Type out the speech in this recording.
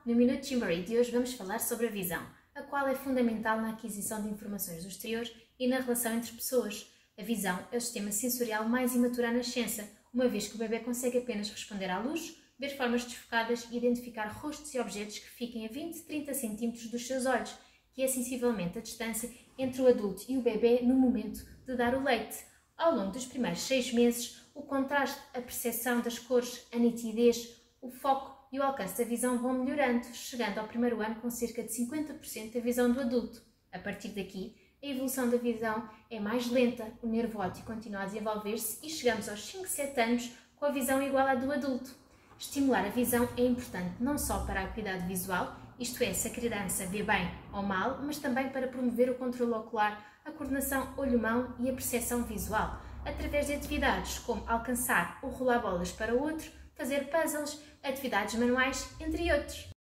No Minuto Gymboree de hoje vamos falar sobre a visão, a qual é fundamental na aquisição de informações do exterior e na relação entre pessoas. A visão é o sistema sensorial mais imaturo à nascença, uma vez que o bebê consegue apenas responder à luz, ver formas desfocadas e identificar rostos e objetos que fiquem a 20-30 cm dos seus olhos, que é sensivelmente a distância entre o adulto e o bebê no momento de dar o leite. Ao longo dos primeiros 6 meses, o contraste, a percepção das cores, a nitidez, o foco e o alcance da visão vão melhorando, chegando ao primeiro ano com cerca de 50% da visão do adulto. A partir daqui, a evolução da visão é mais lenta, o nervo óptico continua a desenvolver-se e chegamos aos 5-7 anos com a visão igual à do adulto. Estimular a visão é importante não só para a acuidade visual, isto é, se a criança vê bem ou mal, mas também para promover o controle ocular, a coordenação olho-mão e a percepção visual, através de atividades como alcançar ou rolar bolas para o outro, fazer puzzles, atividades manuais, entre outros.